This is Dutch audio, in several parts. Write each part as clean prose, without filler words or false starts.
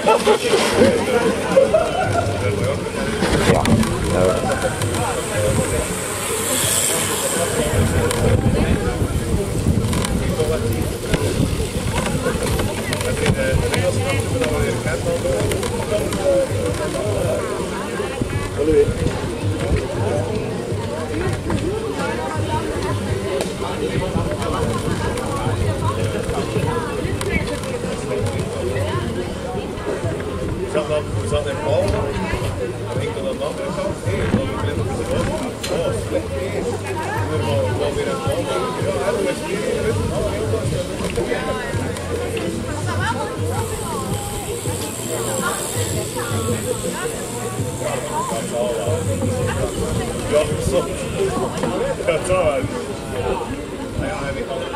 Ja. We zaten in Palma, en ik dan aan de andere kant, en dan ben ik op de rood. Oh, slecht weer. We gaan weer in Palma. Ja, dat is weer. Ja, zo. Ja, zo. Ja, en ik kan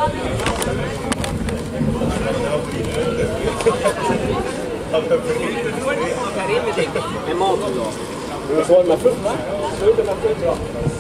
È molto Vuoi una frutta? Vuoi una frutta?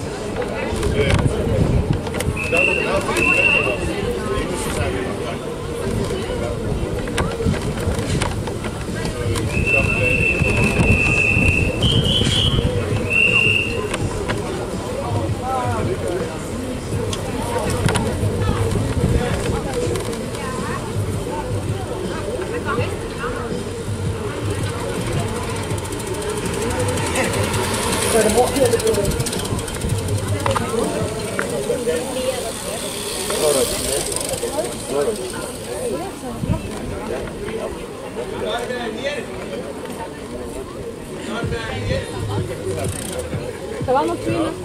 Stavamo qui in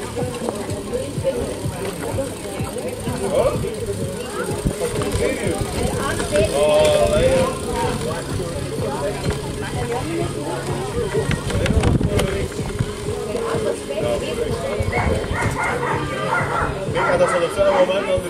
Mica da soluzione momento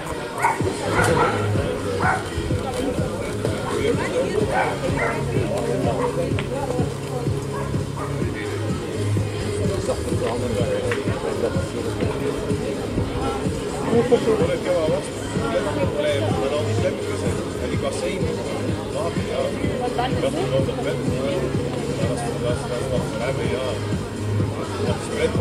en ik was 7. Dat is gewoon dat bed. Dat is wat we hebben, ja. Dat is bed.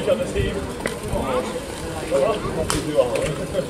aan het zien. Wat is nu al?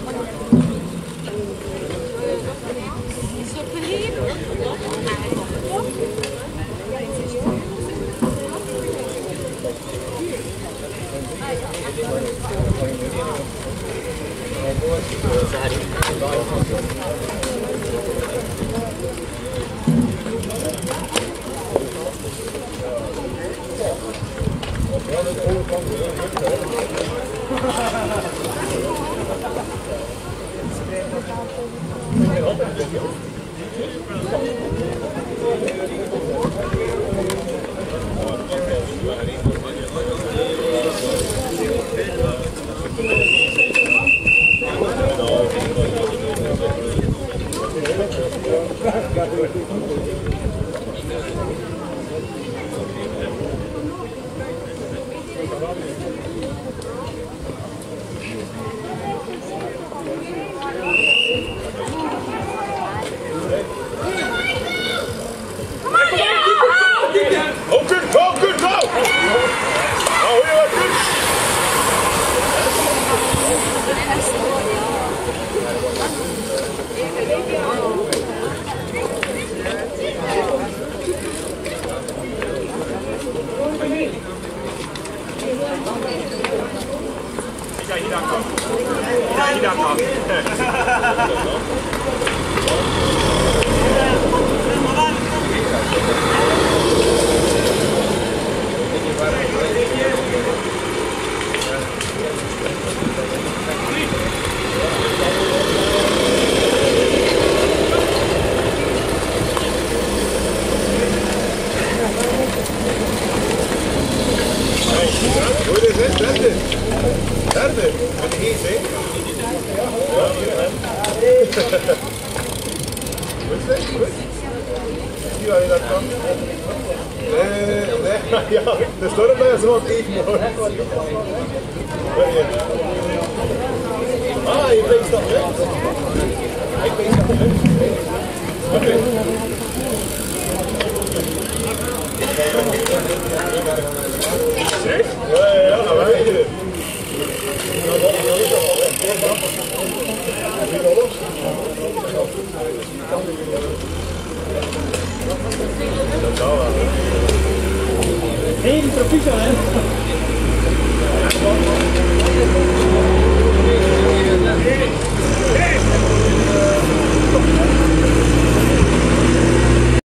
Derde, met de eet, hè? Goed, goed. Zie waar je dat kan? Nee, ja, de storm is wat even mooi. Ah, je bent dat, hè? Ik ben dat, hè? Oké. Ja, dat weet je. Geen proficiat, hè?